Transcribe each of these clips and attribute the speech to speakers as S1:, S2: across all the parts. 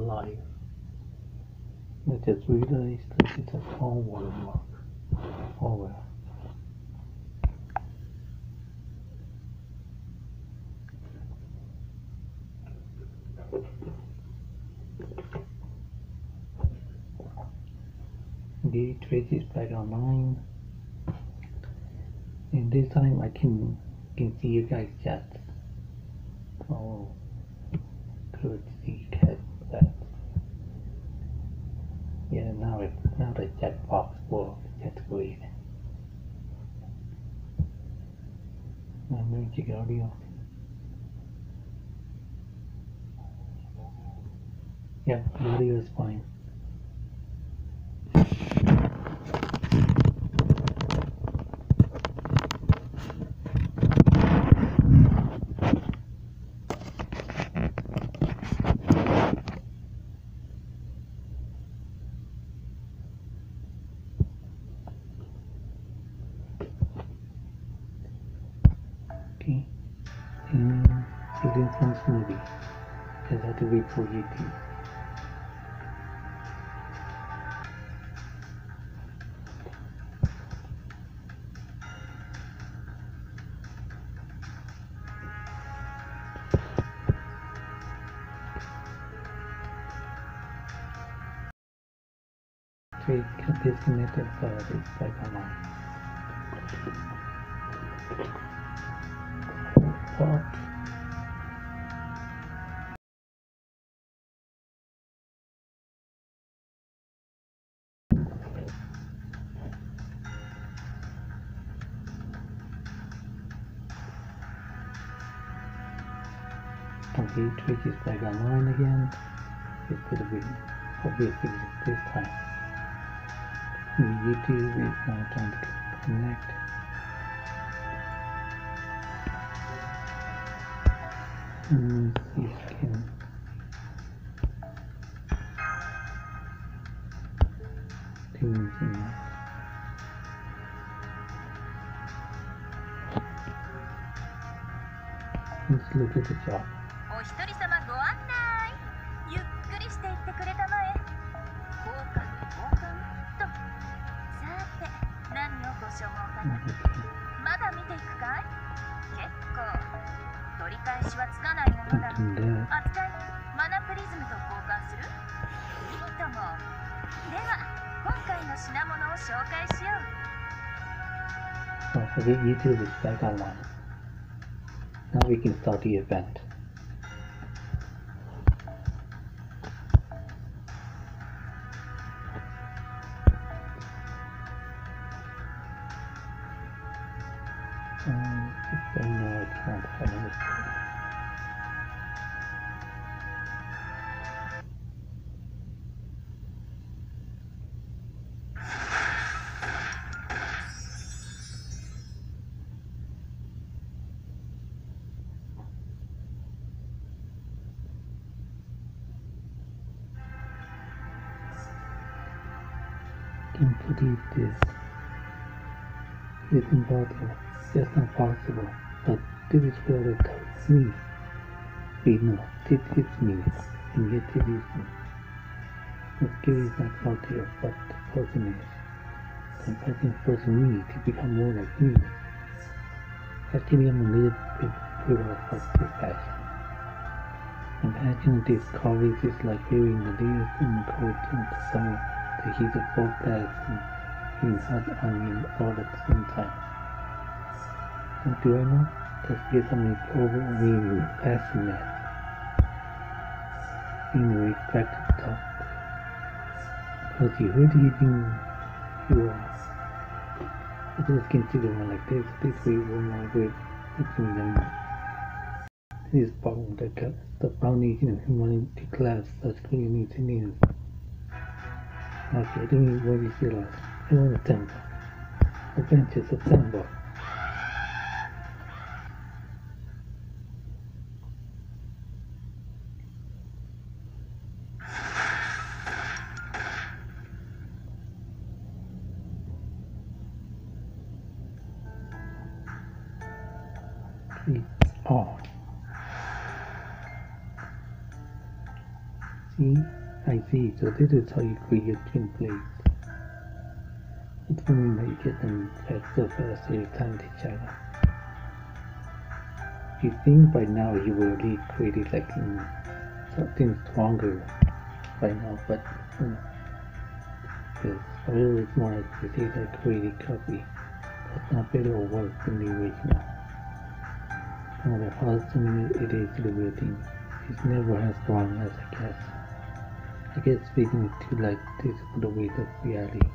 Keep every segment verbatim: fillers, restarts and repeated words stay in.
S1: alive. I just realized that it's a small watermark. Oh well. Okay, Trace is back online. And this time I can can see you guys chat. Oh, good to see cat that. Yeah, now it now the chat box works. That's great. Now music audio. Yeah, the audio is fine. Okay. And Children's Songs movie. Just have to wait for YouTube. Trace got disconnected, but it's back online. What? Okay, Twitch is back online again. It's gonna be obviously this time. YouTube is now trying to connect. And see if I can do anything else. Let's look at the job.
S2: お一人様ご案内。ゆっくりしていってくれたまえ。交換交換と。さて、何をご所望かな。まだ見ていくかい？結構。取り返しはつかないものだ。扱い、マナプリズムと交換する？いいとも。では、今回の品物を紹介しよう。
S1: Don't forget YouTube is back online. Now we can start the event. Um, if I know I can't find it. Can't believe this. It's impossible. That's not possible. But this is what it tells me. Wait, no, this is me. And yet it is me. The skill is not out there, but the person is. I'm asking for me to become more like me. Actually, I'm a little bit put off of this passion. Imagine this coverage is like wearing the layers in the cold in the summer. The heat of both bags and being hot on me all at the same time. What do I know? Just get something over me passionate. Being respect to the top. Because you who do you think you are? I just consider one like this, this way one more way between them. This is problem that got the foundation of humanity class that's clearly needs to need. Okay, I didn't what you feel like. I want a temple. Adventures of temple. Oh. See See? I see. So this is how you create your twin blades. It's funny that you get them fast so fast every time to each other. You think by now you will really create it like in something stronger by now, but um, because however it's more like you say that created copy. That's not better or worse than the original. No matter how similar it is to the real thing, it's never as strong as I guess. I guess speaking to like this for the weight of reality.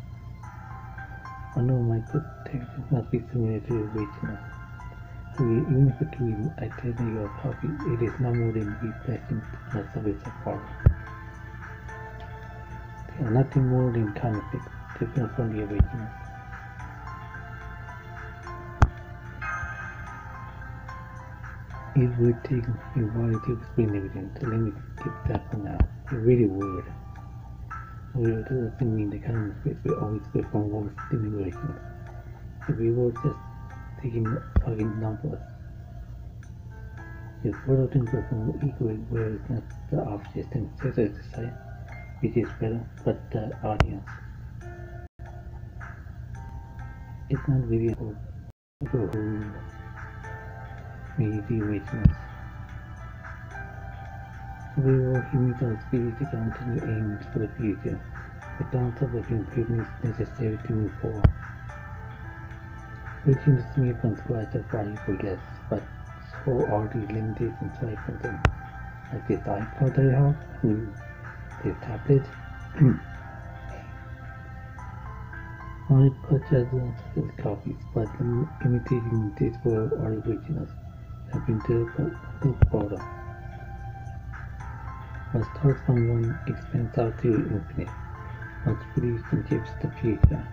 S1: I know my good text must be similar to the original. So even if it can be identity or copy, it is no more than reflecting the surface of horror. They are nothing more than counterfeit, different from the original. It would take a while to explain everything, so let me skip that for now. It's really weird. Weird doesn't mean the counterfeit will always perform worse than the original. If we were just taking fucking numbers, if one of them perform equally well, it's not the object and set aside, which is better, but the audience. It's not really about people who made the originals. We will use our spirit to continue aims for the future. The concept of improvement is necessary to move forward. Reaching the smith from scratch are valuable guests, but so are the limited inside from them. Like this iPod I have, with this tablet. I purchased as copies, but imitating these were originals have been difficult for them. Was taught from one expense out to infinite, was produced and gives the future.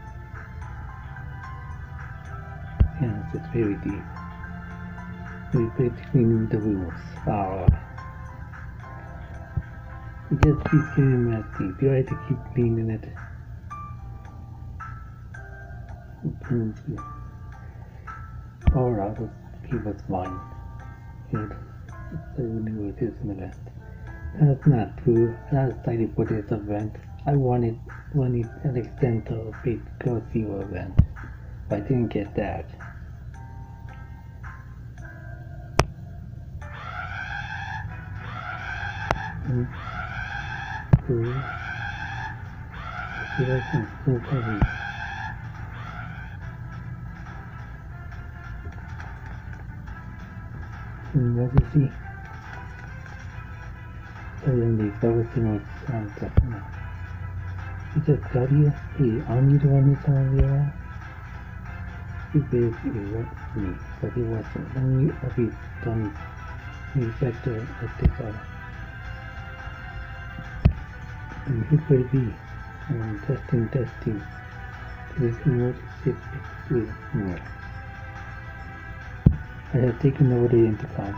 S1: Yes, it's very deep. We basically need the rules. Ah, it just keeps getting mad deep. You have to keep cleaning it. It turns you power out of people's mind. It certainly was his in the West. That's not true. That's slightly for this event. I wanted wanted an extent of a big Go-Zero event, but I didn't get that. Mm. Cool. It wasn't so heavy. Mm, what do you see? Suddenly, everything was sound like now. He just got here. Hey, aren't you the one who's on the air? He basically was me, but he wasn't. Let me have it done. Me factor at this hour. And who could it be? Um, testing, testing. This remote is with me. I have taken over the intercom.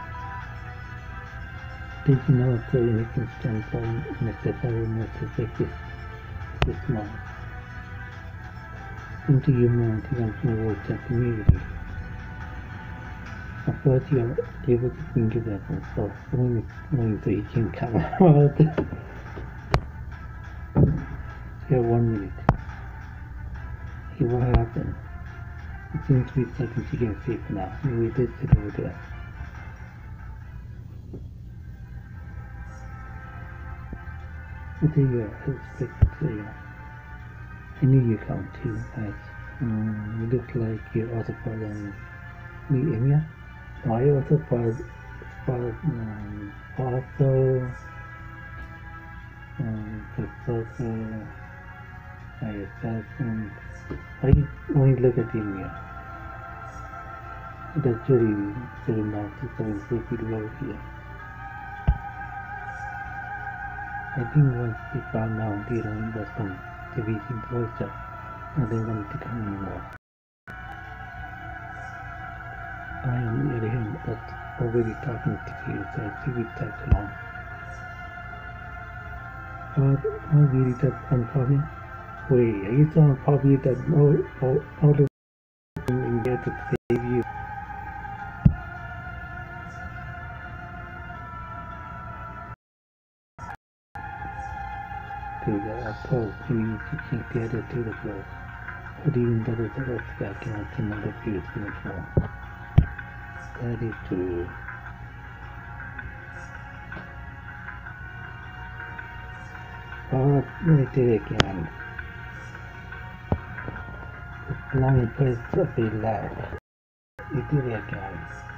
S1: Taking out the anything stands on necessary messages this this month. Into your mind becomes more words and community. Of course you are able to think of that and stuff, knowing so you can come out. You have one minute. See what happened. It seems to be something you can see for now. Maybe this is over there. There you are, it's there. I knew you come too, as um, you look like you're also part of me, Emiya. No, I also part part um, also um, Professor, I assassin. I only look at Emiya. That's really, really nice to have a good over here. I think once they found out the only was from the reaching voice job, and they wanted to come anymore. I, on the other hand, was already talking to you, so I see we tagged along. But I really that I'm talking. Wait, are you telling probably that all, all, all the in there to save you? actividad a todos y sin crear actividades orientado a los que aquí no tenemos que decir thirty-two ahora me tiene que andar plan pues a pilar y tiene que andar